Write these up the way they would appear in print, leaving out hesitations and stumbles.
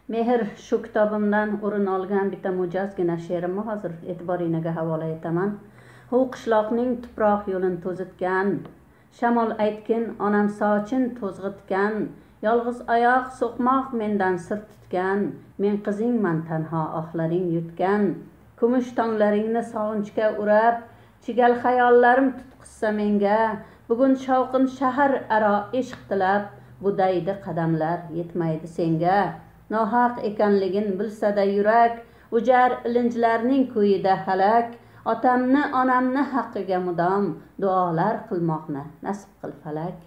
Mehr shu kitobimdan o'rin olgan bitta mo'jazgina she'rimni hozir e'tiboringizga havola etaman. Hu qishloqning tuproq yo'lini to'zitgan, shamol aytgin onam sochin to'zg'itgan, yolg'iz oyoq so'qmoq mendan sir tutgan, men qizingman tanho ohlaring yutgan, kumush tonglaringni sog'inchga urab, chigal xayollarim tutqizsa menga, bugun shovqin shahar aro ishq tilab, budaydi qadamlar yetmaydi senga. Nohaq ekanligin bilsa-da yurak, ujar ilinjlarning ko'yida halak, otamni onamni haqqiga mudom duolar qilmoqni nasib qil falak.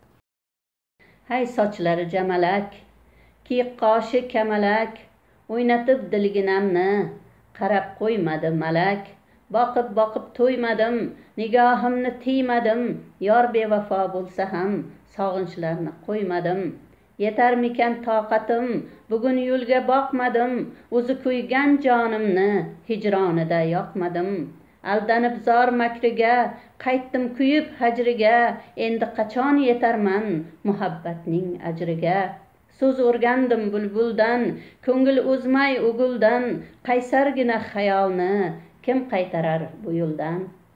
Hay sochlari jamalak, kiyik qoshi kamalak, o'ynatib dilginamni qarab qo'ymadi malak. Boqib to'ymadim, nigohimni tiymadim, yor bevafo bo'lsa ham sog'inchlarni qo'ymadim. Yetarmikan toqatim, bugun yo'lga boqmadim, o'zi kuygan jonimni hijronida yoqmadim. Aldanib zor makriga, qaytdim kuyib hajriga, endi qachon yetarman muhabbatning ajriga. So'z o'rgandim bulbuldan, ko'ngil o'zmay o'guldan, qaysargina xayolni kim qaytarar bu yo'ldan.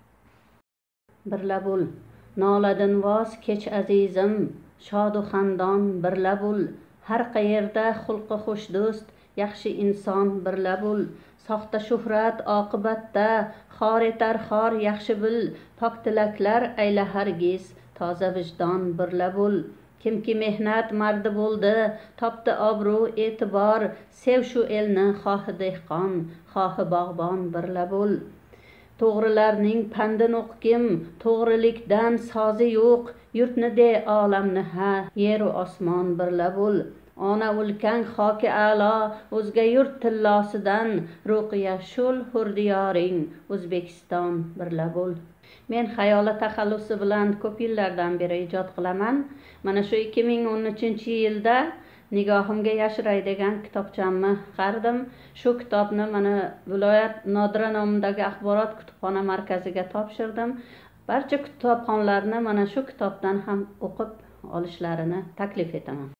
Birla bo'l, noladin voz kech azizim, shodu xandon birla bo'l, har qayerda xulqi xush do'st, yaxshi inson birla bo'l. Soxta shuhrat oqibatda xor etar xor yaxshi bil, pok tilaklar ayla hargiz, toza vijdon birla bo'l. Kimki mehnat mardi bo'ldi, topdi obro' e'tibor, sev shu elni xohi dehqon, xohi bog'bon birla bo'l. To'g'rilarning pandin o'qigim, to'g'rilikdan sozi yo'q, yurtni de olamni ha, yeru osmon birla bo'l. Ona o'lkang xoki a'lo, o'zga yurt tillosidan, ruqiya shul hurdiyoring, O'zbekiston birla bo'l. Men xayoli taxallusi bilan ko'p yillardan beri ijod qilaman. Mana shu 2013-yilda nigohimga yashiray degan kitobchamni chiqardim. Shu kitobni mana viloyat Nodira nomidagi axborot kutubxona markaziga topshirdim. Barcha kitobxonlarni mana shu kitobdan ham o'qib olishlarini taklif etaman.